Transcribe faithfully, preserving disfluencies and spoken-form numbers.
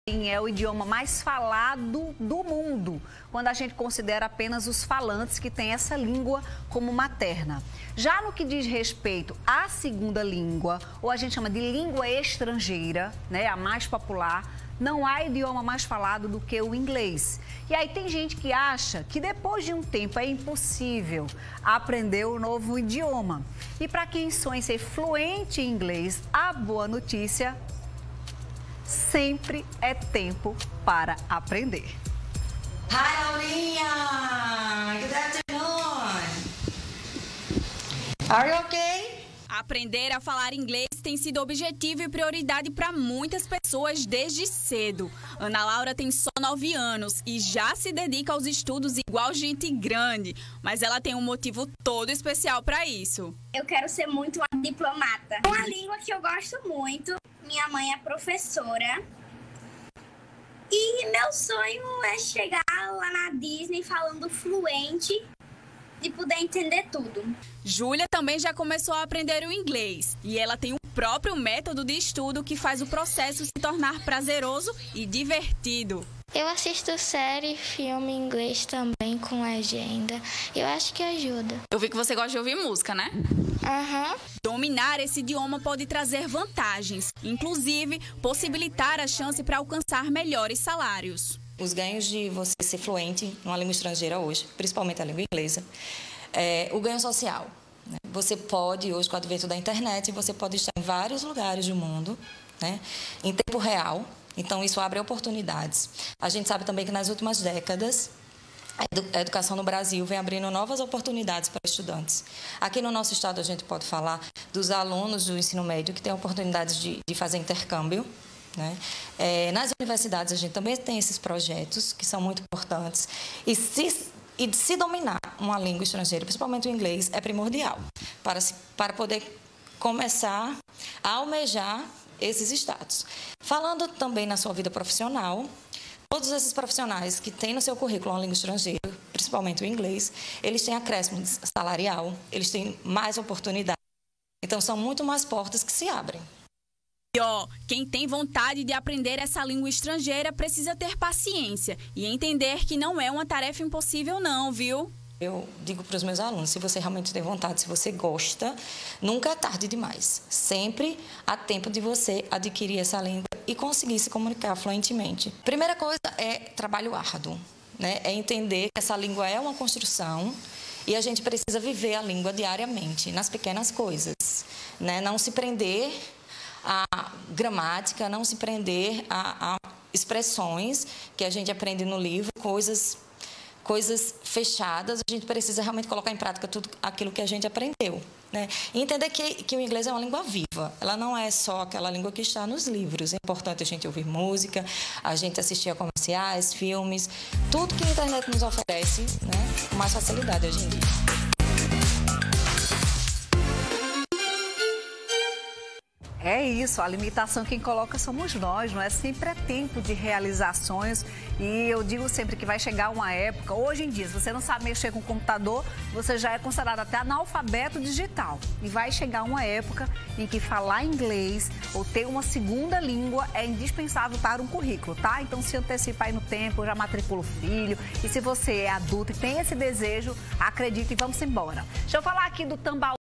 É o idioma mais falado do mundo, quando a gente considera apenas os falantes que têm essa língua como materna. Já no que diz respeito à segunda língua, ou a gente chama de língua estrangeira, né, a mais popular, não há idioma mais falado do que o inglês. E aí tem gente que acha que depois de um tempo é impossível aprender o novo idioma. E para quem sonha em ser fluente em inglês, a boa notícia: sempre é tempo para aprender. Hi, Laurinha! Good afternoon! Are you okay? Aprender a falar inglês tem sido objetivo e prioridade para muitas pessoas desde cedo. Ana Laura tem só nove anos e já se dedica aos estudos igual gente grande, mas ela tem um motivo todo especial para isso. Eu quero ser muito uma diplomata. Uma língua que eu gosto muito. Minha mãe é professora e meu sonho é chegar lá na Disney falando fluente e poder entender tudo. Júlia também já começou a aprender o inglês e ela tem o próprio método de estudo que faz o processo se tornar prazeroso e divertido. Eu assisto série, filme em inglês também com legenda. Eu acho que ajuda. Eu vi que você gosta de ouvir música, né? Aham. Uhum. Dominar esse idioma pode trazer vantagens, inclusive possibilitar a chance para alcançar melhores salários. Os ganhos de você ser fluente numa língua estrangeira hoje, principalmente a língua inglesa, é o ganho social. Né? Você pode, hoje com o advento da internet, você pode estar em vários lugares do mundo, né? Em tempo real. Então, isso abre oportunidades. A gente sabe também que nas últimas décadas, a educação no Brasil vem abrindo novas oportunidades para estudantes. Aqui no nosso estado, a gente pode falar dos alunos do ensino médio que têm oportunidades de, de fazer intercâmbio. Né? É, nas universidades, a gente também tem esses projetos que são muito importantes. E se, e de se dominar uma língua estrangeira, principalmente o inglês, é primordial para, se, para poder começar a almejar esses status. Falando também na sua vida profissional, todos esses profissionais que têm no seu currículo uma língua estrangeira, principalmente o inglês, eles têm acréscimo salarial, eles têm mais oportunidades. Então, são muito mais portas que se abrem. E ó, quem tem vontade de aprender essa língua estrangeira precisa ter paciência e entender que não é uma tarefa impossível não, viu? Eu digo para os meus alunos, se você realmente tem vontade, se você gosta, nunca é tarde demais. Sempre há tempo de você adquirir essa língua e conseguir se comunicar fluentemente. Primeira coisa é trabalho árduo, né? É entender que essa língua é uma construção e a gente precisa viver a língua diariamente, nas pequenas coisas, né? Não se prender à gramática, não se prender a, a expressões que a gente aprende no livro, coisas... coisas fechadas, a gente precisa realmente colocar em prática tudo aquilo que a gente aprendeu, né? E entender que, que o inglês é uma língua viva, ela não é só aquela língua que está nos livros. É importante a gente ouvir música, a gente assistir a comerciais, filmes, tudo que a internet nos oferece, né? Com mais facilidade hoje em dia. É isso, a limitação quem coloca somos nós, não é? Sempre é tempo de realizações e eu digo sempre que vai chegar uma época, hoje em dia, se você não sabe mexer com o computador, você já é considerado até analfabeto digital. E vai chegar uma época em que falar inglês ou ter uma segunda língua é indispensável para um currículo, tá? Então se antecipa aí no tempo, já matricula o filho. E se você é adulto e tem esse desejo, acredite e vamos embora. Deixa eu falar aqui do Tambaú.